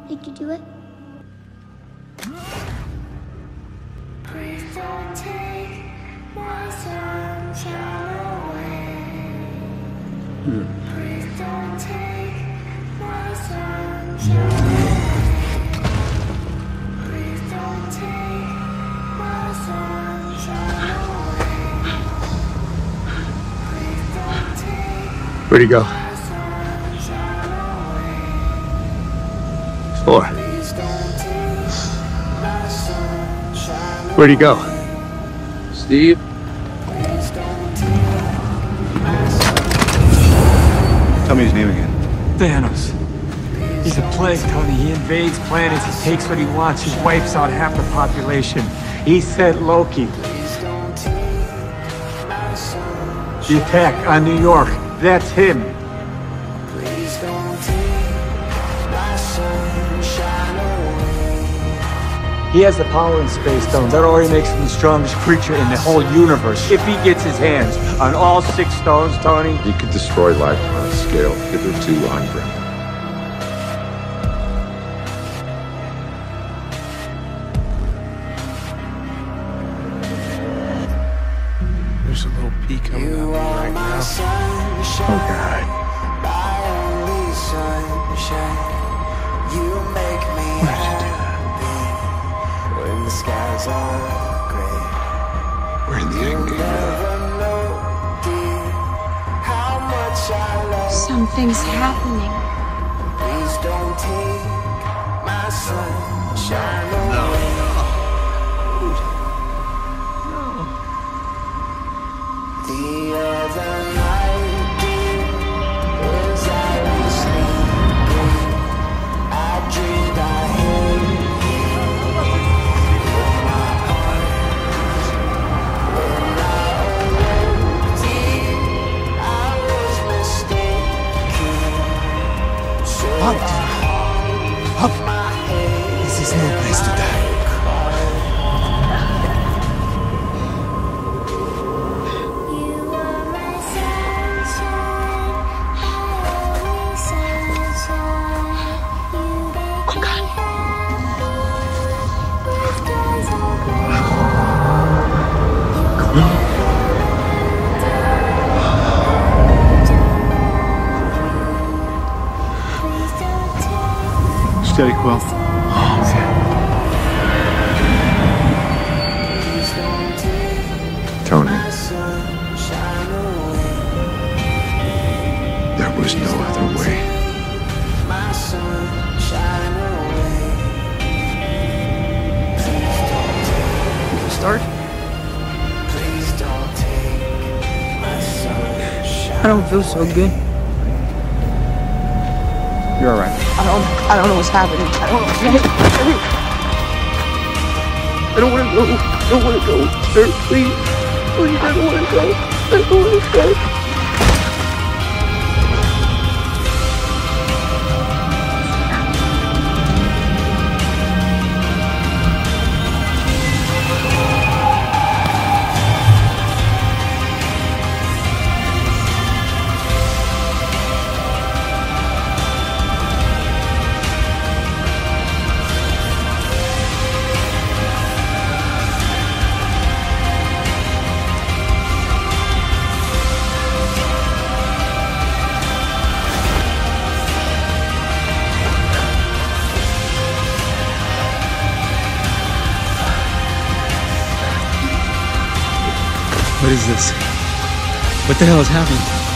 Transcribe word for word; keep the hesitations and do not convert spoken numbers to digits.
Did you do it? Please don't take my sunshine away. Hmm. Please don't take my sunshine away. Please don't take my sunshine away. Please don't take Where'd he go? my sunshine away. Four. Please don't take my sunshine away. Where'd he go? Steve? Please don't take my sunshine. Tell me his name again. Thanos. He's a plague, Tony. He invades planets, he takes what he wants, he wipes out half the population. He sent Loki. Please don't take my sunshine. The attack on New York, that's him. Please don't take my sunshine away. He has the power in Space Stones. That already makes him the strongest creature in the whole universe. If he gets his hands on all six stones, Tony, He could destroy life on a scale hitherto undreamt. There's a little pea coming You out are right my now. sunshine, Oh, God. my only sunshine. You make me Why did you do that? happy when the skies are gray. Where did the end game go? Never know, dear, how much I love. Something's happening. Please don't take my sunshine away. The other night, dear, as I was sleeping, I dreamed I held you in my arms. When I awoke, dear, I was mistaken. So Up. I Up. hung my head. This is no place to die. You are my sunshine, my only sunshine. You make me happy when skies are gray. Please don't take Steady, Quill. Please don't take Tony, my sunshine away. there was no other way. My sunshine away. Please don't take, Start? please don't take my sunshine. I don't feel so good. You're all right. I don't I don't know what's happening. I don't know. I don't want to go. I don't want to go. Sir, please. Please, I don't want to go. I don't want to go. What is this? What the hell is happening?